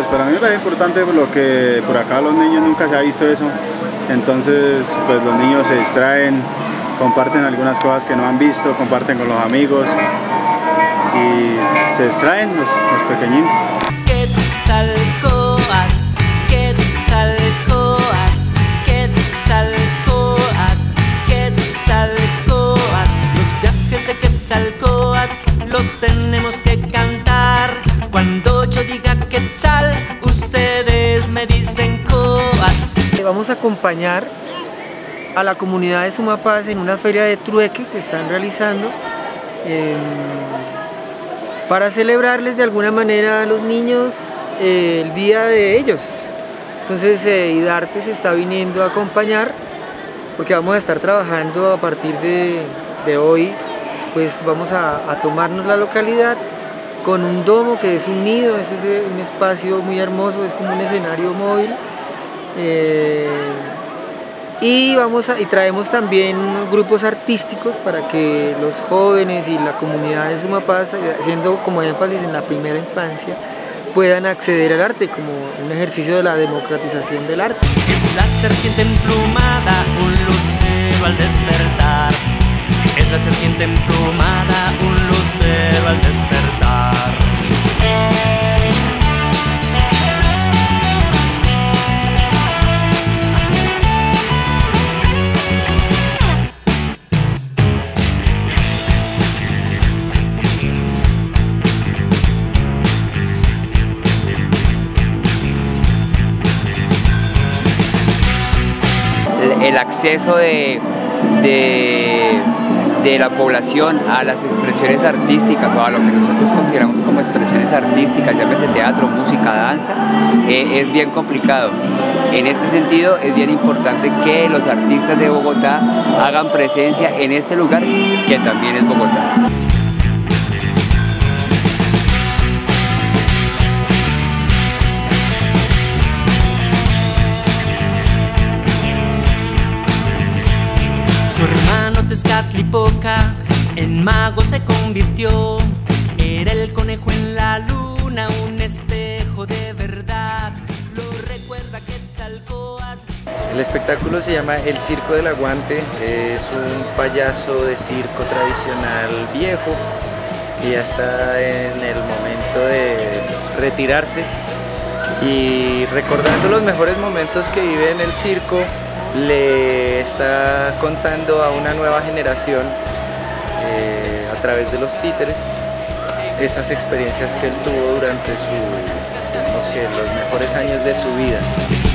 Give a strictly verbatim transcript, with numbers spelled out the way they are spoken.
para mí es importante lo que por acá los niños nunca se ha visto eso, entonces pues los niños se distraen, comparten algunas cosas que no han visto, comparten con los amigos y se distraen los, los pequeñinos. Quetzalcóatl, Quetzalcóatl, Quetzalcóatl, Quetzalcóatl. Los viajes de Quetzalcóatl los tenemos que cantar. Cuando yo diga Quetzal, ustedes me dicen Cóatl. Vamos a acompañar a la comunidad de Sumapaz en una feria de trueque que están realizando eh, para celebrarles de alguna manera a los niños eh, el día de ellos. Entonces eh, IDARTE se está viniendo a acompañar porque vamos a estar trabajando a partir de, de hoy, pues vamos a, a tomarnos la localidad con un domo que es un nido, es un espacio muy hermoso, es como un escenario móvil. Eh, y vamos a, y traemos también grupos artísticos para que los jóvenes y la comunidad de Sumapaz, haciendo como énfasis en la primera infancia, puedan acceder al arte como un ejercicio de la democratización del arte. Es la serpiente emplumada, un lucero al despertar. Es la serpiente emplumada, un lucero al despertar. El acceso de, de, de la población a las expresiones artísticas o a lo que nosotros consideramos como expresiones artísticas, llámese teatro, música, danza, eh, es bien complicado. En este sentido es bien importante que los artistas de Bogotá hagan presencia en este lugar que también es Bogotá. Su hermano Tezcatlipoca en mago se convirtió. Era el conejo en la luna, un espejo de verdad. Lo recuerda Quetzalcóatl. El espectáculo se llama El Circo del Aguante. Es un payaso de circo tradicional viejo que ya está en el momento de retirarse. Y recordando los mejores momentos que vive en el circo, le está contando a una nueva generación eh, a través de los títeres esas experiencias que él tuvo durante su, digamos que los mejores años de su vida.